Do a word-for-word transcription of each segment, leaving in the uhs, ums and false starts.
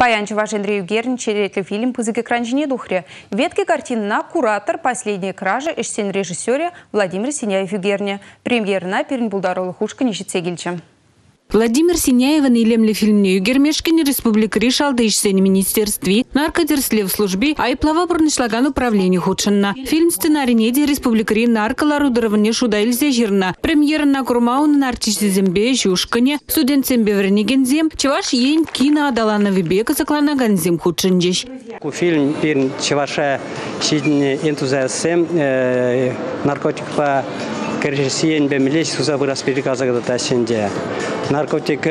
Паян Чуваш Андрей Югерн черетлі фильм «Пызык экранжине духре». Ветки картина «Куратор. Последняя кража» эштен режиссере Владимир Синяев Югерне. Премьерна Перенбулдаролы хушка нищетсегильче. Владимир Синяевын илемлі фильмне Югермешкин республика решалды ишсен министерстве, наркодерсле в службе, а и плава бұрнышлаган управление худшынна. Фильм сценарийнеде республикари нарколар удырыване шудайлзе жирна. Премьера на Курмауны артистизембе жушкане, студентсембе вернигензем, чеваш ень кино адаланови бека закланаган зем худшынжеш. Фильм пирн чеваша шидне энтузиастсем наркотик по Керсиен бемелеш суза вырас переказа тащенде. Наркотик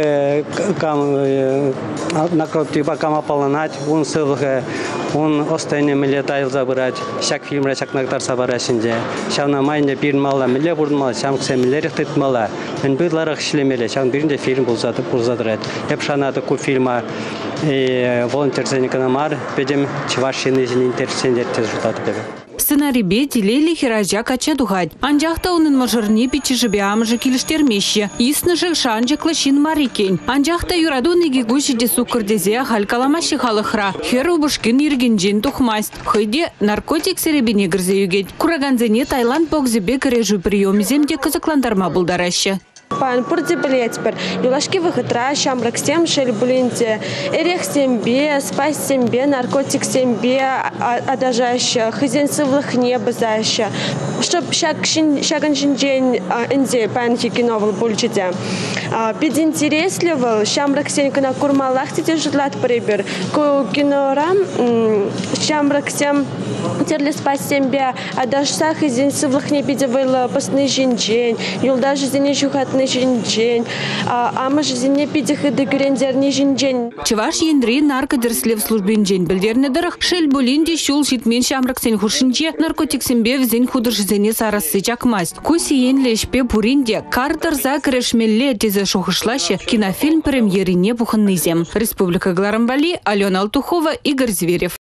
кам наркотик по кама полнать, он сылга, он остайне милетай забрать. Всяк фильм рачак нактар сабарашенде. Шавна майне пир мала миле бурмала, шам ксемилер тет мала. Мен бидларах шлемеле, шам биринде фильм булзаты булзадрат. Епшана таку фильма и волонтерсен экономар, педем чевашины интерсендер тез жутаты бе. Сценарий бе делели хиража кача дугать. Анжахта унын мажорни пичижебе амжа килиштермеші. Исныжы шанжа клашин марикен. Анжахта юрадуны гигуши де суккурдезе халькаламаши халыхра. Херу бушкин иргенжин тухмасть. Хыйде наркотик серебине грзе югет. Кураганзене Таиланд бокзебе корежу приемиземде казакландарма булдараща. Пан пурди билетпер, юлашки выхытра, шамрак сем шель булинте, эрех сембе, спась сембе, наркотик сембе, адажаща, хозяин сывлых неба заща, чтоб шаган день инде панки киновал бульчите. Пединтересливал, шамрак сенька на курмалах тите житлат прибер, ку кинорам, шамрак сем терли спась сембе, адажса хозяин сывлых не пидевал постный день, юлда жизни жухатный день, а мы же не пидих и дегрендерный день. Чеваш ендри наркодерсле в службе день бельдернедерах шель булинди шул шитмен шамрак сен хушинче наркотик сембе в зень худыш зене сарасы чакмасть. Куси енле шпе пуринде картер закрешмелле тезе шухышлаще кинофильм премьерине буханнызем. Республика Гларамбали, Алена Алтухова, Игорь Зверев.